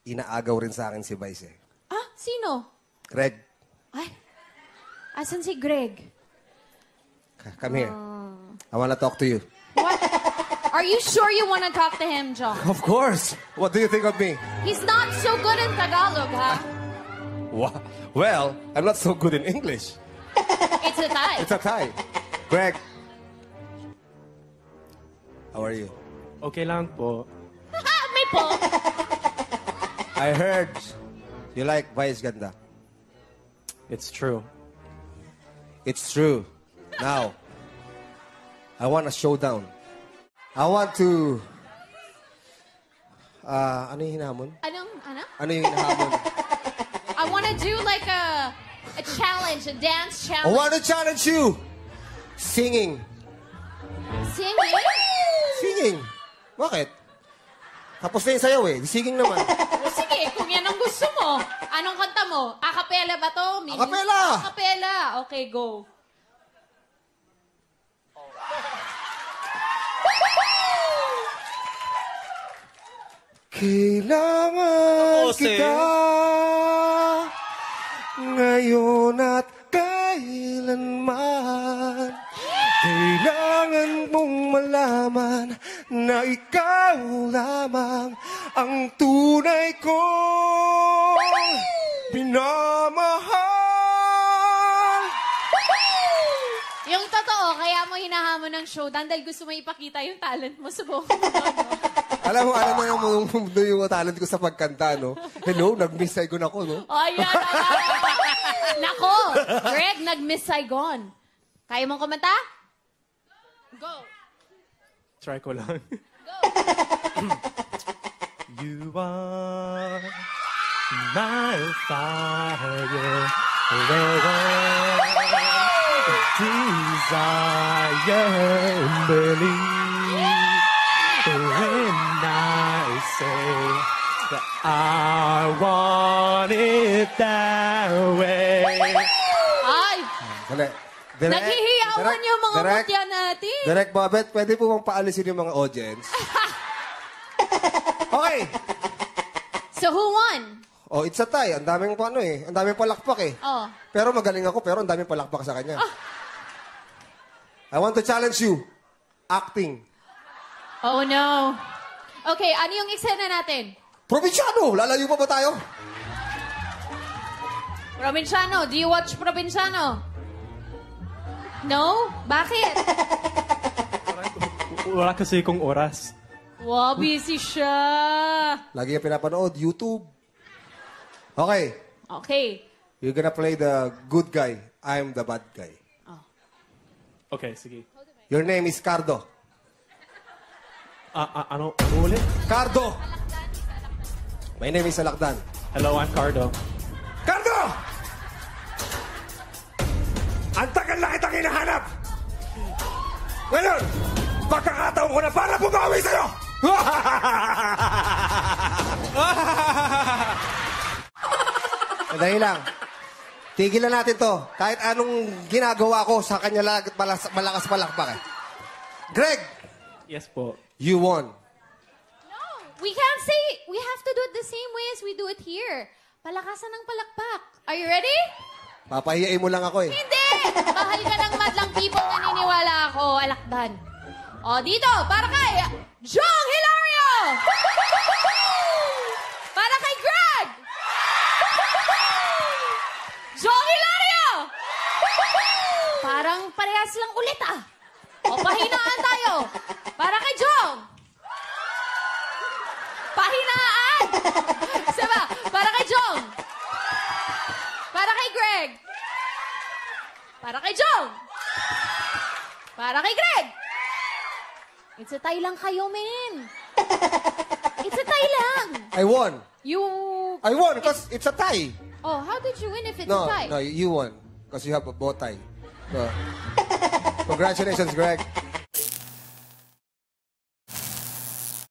inaagaw rin sa akin si Vice eh. Ah, sino? Greg, Ay, asan si Greg? come here. I wanna talk to you. What? Are you sure you want to talk to him, Jhong? Of course. What do you think of me? He's not so good in Tagalog, ha? Well, I'm not so good in English. It's a tie. It's a tie. Greg, how are you? Okay lang po. May po. I heard you like Vice Ganda. It's true. It's true. Now, I want a showdown. I want to... ano yung hinahamon? Ano? Ano yung hinahamon? I want to do like a challenge, a dance I challenge. want to challenge you! Singing. Singing? Singing? Bakit? Tapos na yung sayaw eh. Singing naman. O sige, kung yan ang gusto mo. Anong kanta mo? Acapella ba to? Acapella! Acapella. Okay, go. Kailangan kita ngayon at kailanman. Kailangan mong malaman na ikaw lamang ang tunay kong minamahal. Yung totoo, kaya mo hinahamon ng showdown dahil gusto mo ipakita yung talent mo sa buong mundo, no? Alam mo yung talent ko sa pagkanta, no? Hello, nag-miss Saigon ako, no? Oh, yan. Nako, Greg, nag-miss Saigon. Kaya mong kumanta? Go. Try ko lang. Go. You are my fire, desire and believe. When I say that I want it that way. Ay, Dali. naghihiyawan yung mga mutya natin. Direk Babet, pwede po bang paalisin yung mga audience? Okay. So who won? Oh, it's a tie. Ang daming ano eh. Ang daming palakpak eh. Oh. Pero magaling ako, pero ang daming palakpak sa kanya. I want to challenge you. Acting. Oh no. Okay, ano yung eksena natin? Probinsyano! Lalayo pa ba tayo? Provinciano, do you watch Provinciano? No? Bakit? Wala kasi kong oras. Wow, busy siya. Lagi yung pinapanood, YouTube. Okay. Okay. You're gonna play the good guy. I'm the bad guy. Okay, sige. Your name is Cardo. Ano ulit? Cardo! My name is Alakdan. Hello, I'm Cardo. Cardo! Ang tagal na kitang hinahanap! Ngayon, pagkakataon ko na para bumawi sa'yo! Dahil lang. Tigilan natin to. Kahit anong ginagawa ko sa kanya malakas palakpak eh. Greg! Yes po. You won. No, we can't say, we have to do it the same way as we do it here. Palakasan ng palakpak. Are you ready? Papahiyain mo lang ako eh. Hindi! Mahal ka ng madlang people, naniniwala ako, Alakdan. O, dito, para kay Jhong Hilario! Para kay Greg! Jhong Hilario! Parang parehas lang ulit ah. O, pahinaan tayo. Para kay Jhong. Pahinaan! Saba, para kay Jhong. Para kay Greg. Para kay Jhong. Para kay Greg. It's a tie lang kayo, men. It's a tie lang. I won. I won because it's a tie. Oh, how did you win if it's a tie? No, you won because you have a bow tie. So, congratulations, Greg.